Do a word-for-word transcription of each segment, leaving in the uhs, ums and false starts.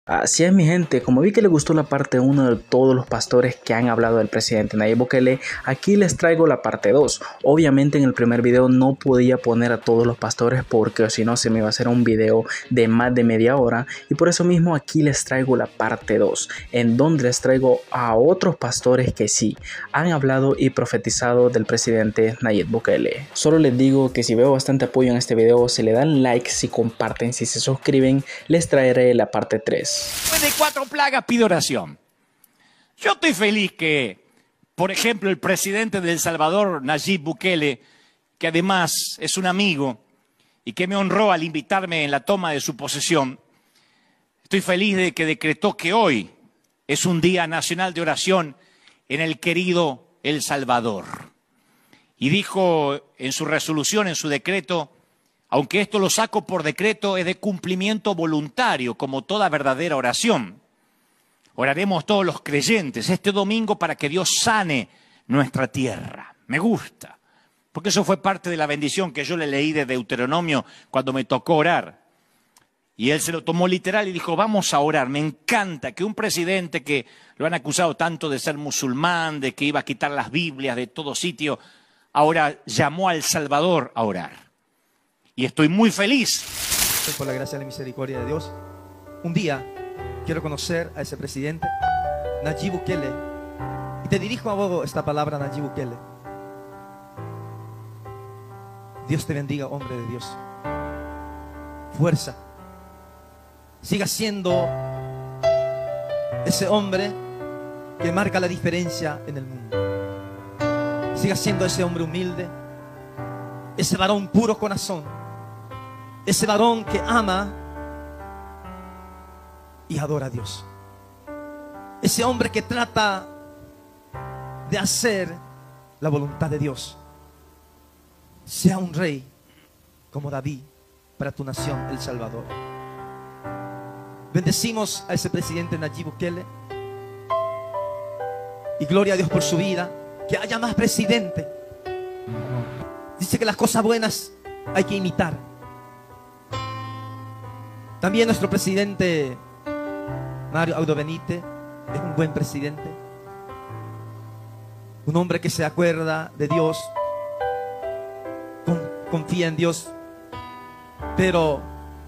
Así es, mi gente, como vi que les gustó la parte uno de todos los pastores que han hablado del presidente Nayib Bukele, aquí les traigo la parte dos. Obviamente en el primer video no podía poner a todos los pastores porque si no se me iba a hacer un video de más de media hora, y por eso mismo aquí les traigo la parte dos, en donde les traigo a otros pastores que sí han hablado y profetizado del presidente Nayib Bukele. Solo les digo que si veo bastante apoyo en este video, se le dan like, si comparten, si se suscriben, les traeré la parte tres. Después de cuatro plagas pido oración. Yo estoy feliz que, por ejemplo, el presidente de El Salvador, Nayib Bukele, que además es un amigo y que me honró al invitarme en la toma de su posesión, estoy feliz de que decretó que hoy es un día nacional de oración en el querido El Salvador. Y dijo en su resolución, en su decreto: aunque esto lo saco por decreto, es de cumplimiento voluntario, como toda verdadera oración. Oraremos todos los creyentes este domingo para que Dios sane nuestra tierra. Me gusta, porque eso fue parte de la bendición que yo le leí de Deuteronomio cuando me tocó orar. Y él se lo tomó literal y dijo: vamos a orar. Me encanta que un presidente que lo han acusado tanto de ser musulmán, de que iba a quitar las Biblias de todo sitio, ahora llamó a El Salvador a orar. Y estoy muy feliz. Por la gracia y la misericordia de Dios, un día quiero conocer a ese presidente, Nayib Bukele. Y te dirijo a vos esta palabra, Nayib Bukele. Dios te bendiga, hombre de Dios. Fuerza. Siga siendo ese hombre que marca la diferencia en el mundo. Siga siendo ese hombre humilde, ese varón puro corazón. Ese varón que ama y adora a Dios. Ese hombre que trata de hacer la voluntad de Dios. Sea un rey como David para tu nación, El Salvador. Bendecimos a ese presidente Nayib Bukele. Y gloria a Dios por su vida. Que haya más presidentes. Dice que las cosas buenas hay que imitar. También nuestro presidente Mario Abdo Benítez es un buen presidente, un hombre que se acuerda de Dios, confía en Dios, pero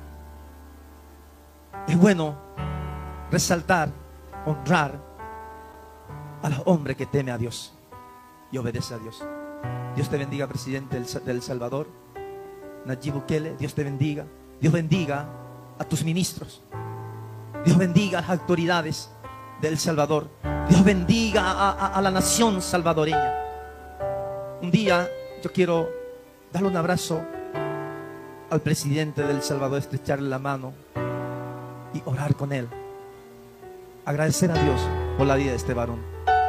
es bueno resaltar, honrar a los hombres que teme a Dios y obedece a Dios. Dios te bendiga, presidente de El Salvador, Nayib Bukele. Dios te bendiga. Dios bendiga a tus ministros. Dios bendiga a las autoridades de El Salvador. Dios bendiga a, a, a la nación salvadoreña. Un día yo quiero darle un abrazo al presidente de El Salvador, estrecharle la mano y orar con él. Agradecer a Dios por la vida de este varón.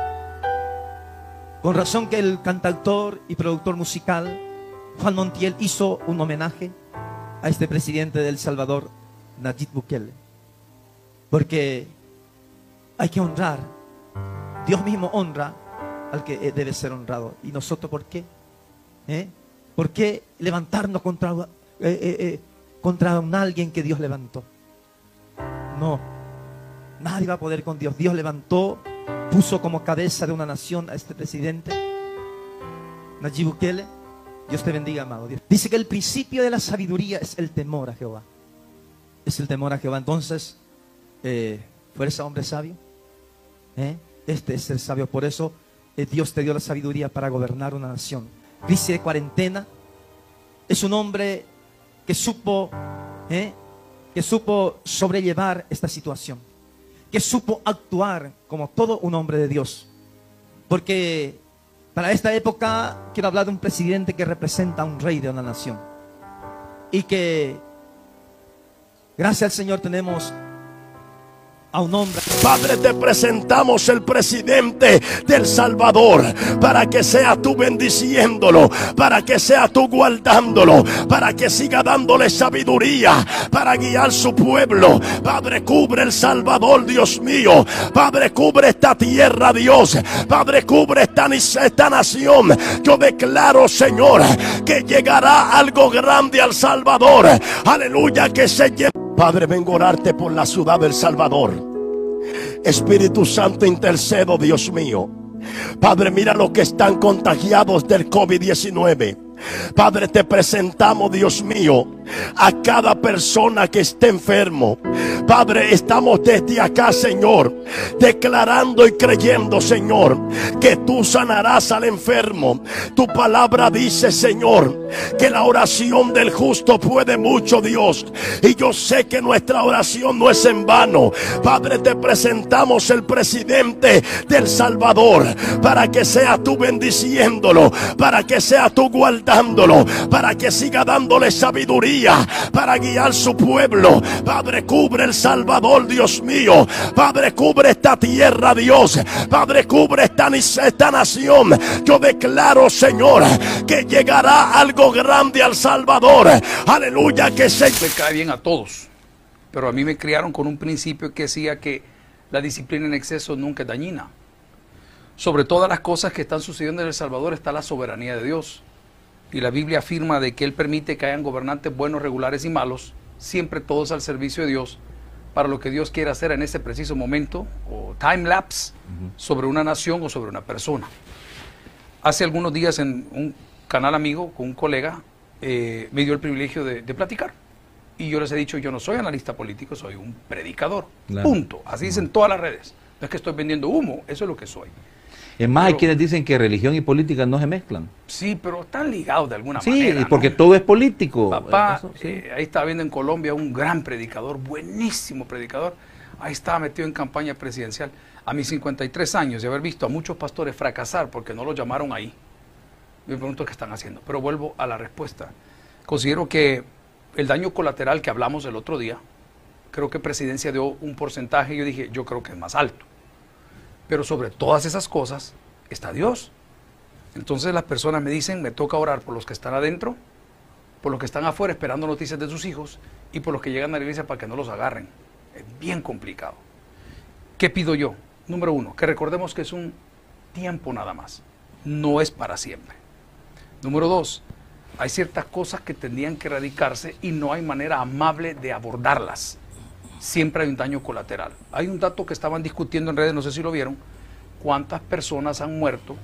Con razón que el cantautor y productor musical Juan Montiel hizo un homenaje a este presidente de El Salvador, Nayib Bukele, porque hay que honrar. Dios mismo honra al que debe ser honrado. ¿Y nosotros por qué? ¿Eh? ¿Por qué levantarnos contra, eh, eh, eh, contra un alguien que Dios levantó? No, nadie va a poder con Dios. Dios levantó, puso como cabeza de una nación a este presidente Nayib Bukele. Dios te bendiga, amado Dios. Dice que el principio de la sabiduría es el temor a Jehová. Es el temor a Jehová. Entonces, eh, fuerza, hombre sabio. ¿Eh? Este es el sabio. Por eso eh, Dios te dio la sabiduría para gobernar una nación. Crisis de cuarentena. Es un hombre que supo, ¿eh? que supo sobrellevar esta situación. Que supo actuar como todo un hombre de Dios. Porque para esta época quiero hablar de un presidente que representa a un rey de una nación. Y que gracias al Señor tenemos a un hombre. Padre, te presentamos el presidente de El Salvador para que sea tú bendiciéndolo, para que sea tú guardándolo, para que siga dándole sabiduría para guiar su pueblo. Padre, cubre El Salvador, Dios mío. Padre, cubre esta tierra, Dios. Padre, cubre esta, esta nación. Yo declaro, Señor, que llegará algo grande al Salvador. Aleluya, que se lleve. Padre, vengo a orarte por la ciudad del Salvador. Espíritu Santo, intercedo, Dios mío. Padre, mira los que están contagiados del COVID diecinueve. Padre, te presentamos, Dios mío, a cada persona que esté enfermo. Padre, estamos desde acá, Señor, declarando y creyendo, Señor, que tú sanarás al enfermo. Tu palabra dice, Señor, que la oración del justo puede mucho, Dios. Y yo sé que nuestra oración no es en vano. Padre, te presentamos el presidente del Salvador, para que sea tú bendiciéndolo, para que sea tú guardándolo, para que siga dándole sabiduría para guiar su pueblo. Padre, cubre el Salvador, Dios mío. Padre, cubre esta tierra, Dios. Padre, cubre esta, esta nación. Yo declaro, Señor, que llegará algo grande al Salvador. Aleluya, que se... Me cae bien a todos, pero a mí me criaron con un principio que decía que la disciplina en exceso nunca es dañina. Sobre todas las cosas que están sucediendo en El Salvador está la soberanía de Dios. Y la Biblia afirma de que Él permite que hayan gobernantes buenos, regulares y malos, siempre todos al servicio de Dios, para lo que Dios quiere hacer en ese preciso momento, o time lapse, uh-huh. sobre una nación o sobre una persona. Hace algunos días en un canal amigo, con un colega, eh, me dio el privilegio de, de platicar. Y yo les he dicho, yo no soy analista político, soy un predicador. Claro. Punto. Así dicen uh-huh. todas las redes. No es que estoy vendiendo humo, eso es lo que soy. Es más, pero, hay quienes dicen que religión y política no se mezclan. Sí, pero están ligados de alguna sí, manera. Sí, porque ¿no? todo es político. Papá, Eso, sí. eh, ahí estaba viendo en Colombia un gran predicador, buenísimo predicador. Ahí estaba metido en campaña presidencial. A mis cincuenta y tres años de haber visto a muchos pastores fracasar porque no los llamaron ahí, me pregunto qué están haciendo. Pero vuelvo a la respuesta. Considero que el daño colateral que hablamos el otro día, creo que Presidencia dio un porcentaje, yo dije, yo creo que es más alto. Pero sobre todas esas cosas está Dios. Entonces las personas me dicen, me toca orar por los que están adentro, por los que están afuera esperando noticias de sus hijos y por los que llegan a la iglesia para que no los agarren. Es bien complicado. ¿Qué pido yo? Número uno, que recordemos que es un tiempo nada más, no es para siempre. Número dos, hay ciertas cosas que tendrían que erradicarse y no hay manera amable de abordarlas. Siempre hay un daño colateral. Hay un dato que estaban discutiendo en redes, no sé si lo vieron, cuántas personas han muerto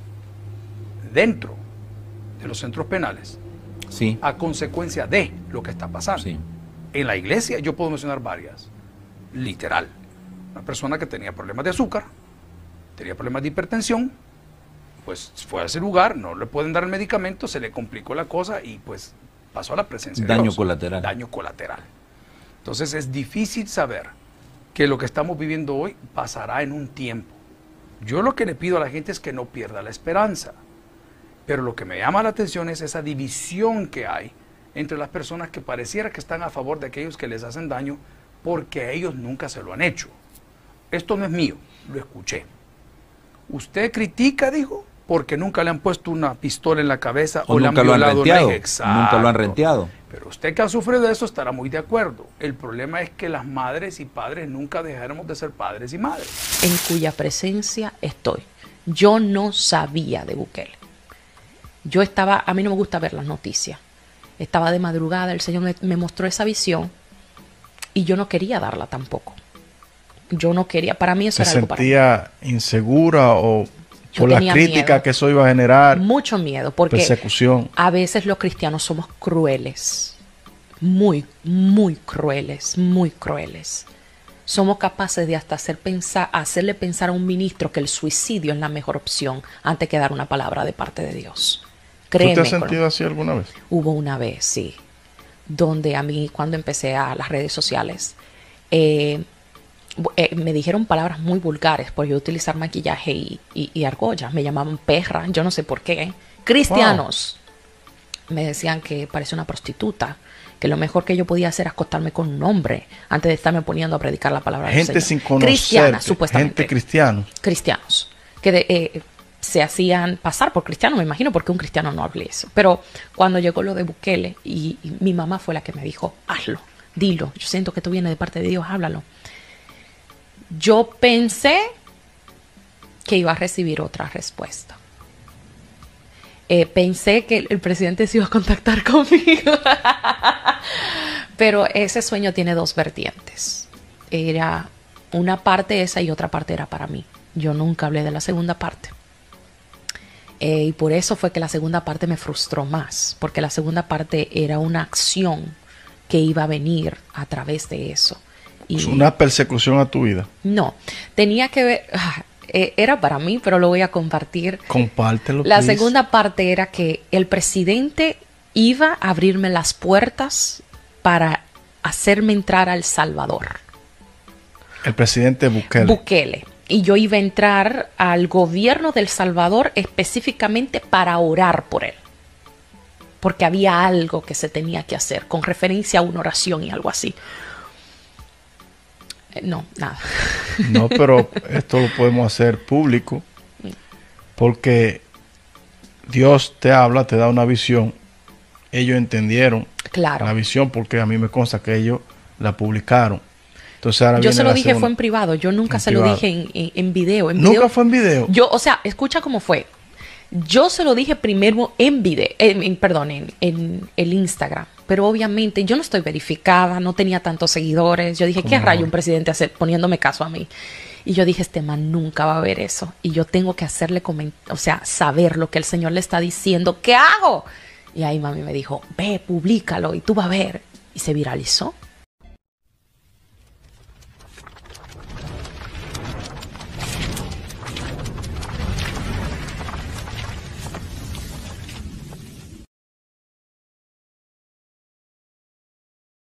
dentro de los centros penales sí. a consecuencia de lo que está pasando. Sí. En la iglesia yo puedo mencionar varias, literal. Una persona que tenía problemas de azúcar, tenía problemas de hipertensión, pues fue a ese lugar, no le pueden dar el medicamento, se le complicó la cosa y pues pasó a la presencia de Daño Dios. colateral. Daño colateral. Entonces es difícil saber que lo que estamos viviendo hoy pasará en un tiempo. Yo lo que le pido a la gente es que no pierda la esperanza. Pero lo que me llama la atención es esa división que hay entre las personas que pareciera que están a favor de aquellos que les hacen daño porque ellos nunca se lo han hecho. Esto no es mío, lo escuché. Usted critica, dijo, porque nunca le han puesto una pistola en la cabeza o, o le han nunca lo han violado una renteado. hija. Nunca lo han renteado. Pero usted que ha sufrido de eso estará muy de acuerdo. El problema es que las madres y padres nunca dejaremos de ser padres y madres. En cuya presencia estoy. Yo no sabía de Bukele. Yo estaba, a mí no me gusta ver las noticias. Estaba de madrugada, el Señor me, me mostró esa visión y yo no quería darla tampoco. Yo no quería, para mí eso era algo para mí. ¿Se sentía insegura o Yo por la crítica miedo. que eso iba a generar? Mucho miedo, porque persecución. A veces los cristianos somos crueles, muy, muy crueles, muy crueles. Somos capaces de hasta hacer pensar, hacerle pensar a un ministro que el suicidio es la mejor opción antes que dar una palabra de parte de Dios. Créeme. ¿Tú te has sentido así alguna vez? Hubo una vez, sí, donde a mí cuando empecé a las redes sociales, eh, Eh, me dijeron palabras muy vulgares por yo utilizar maquillaje y, y, y argolla. Me llamaban perra, yo no sé por qué. Cristianos wow. me decían que parecía una prostituta, que lo mejor que yo podía hacer era acostarme con un hombre antes de estarme poniendo a predicar la palabra gente del Señor. Sin conocer, cristianas, supuestamente. Gente cristiana. Cristianos. Que de, eh, se hacían pasar por cristianos, me imagino, porque un cristiano no hable eso. Pero cuando llegó lo de Bukele, y, y mi mamá fue la que me dijo, hazlo, dilo. Yo siento que esto viene de parte de Dios, háblalo. Yo pensé que iba a recibir otra respuesta. Eh, pensé que el presidente se iba a contactar conmigo. Pero ese sueño tiene dos vertientes. Era una parte esa y otra parte era para mí. Yo nunca hablé de la segunda parte. Eh, y por eso fue que la segunda parte me frustró más, porque la segunda parte era una acción que iba a venir a través de eso. Y Es una persecución a tu vida. no, tenía que ver, ah, eh, era para mí, pero lo voy a compartir. Compártelo. La please. segunda parte era que el presidente iba a abrirme las puertas para hacerme entrar a El Salvador. El presidente Bukele. Bukele. Y yo iba a entrar al gobierno de El Salvador específicamente para orar por él. Porque había algo que se tenía que hacer con referencia a una oración y algo así. Eh, No, nada. No, pero esto lo podemos hacer público porque Dios te habla, te da una visión. Ellos entendieron Claro. la visión porque a mí me consta que ellos la publicaron. Entonces ahora Yo viene se lo la dije segunda- fue en privado. Yo nunca En se lo privado. dije en, en, en video. En Nunca video- fue en video. Yo, o sea, escucha cómo fue. Yo se lo dije primero en video, en, en- perdón, en, en el Instagram. Pero obviamente yo no estoy verificada, no tenía tantos seguidores. Yo dije, ¿qué ¿Cómo rayo no? un presidente hace poniéndome caso a mí? Y yo dije, este man nunca va a ver eso. Y yo tengo que hacerle, coment- o sea, saber lo que el Señor le está diciendo. ¿Qué hago? Y ahí mami me dijo, ve, públícalo y tú vas a ver. Y se viralizó.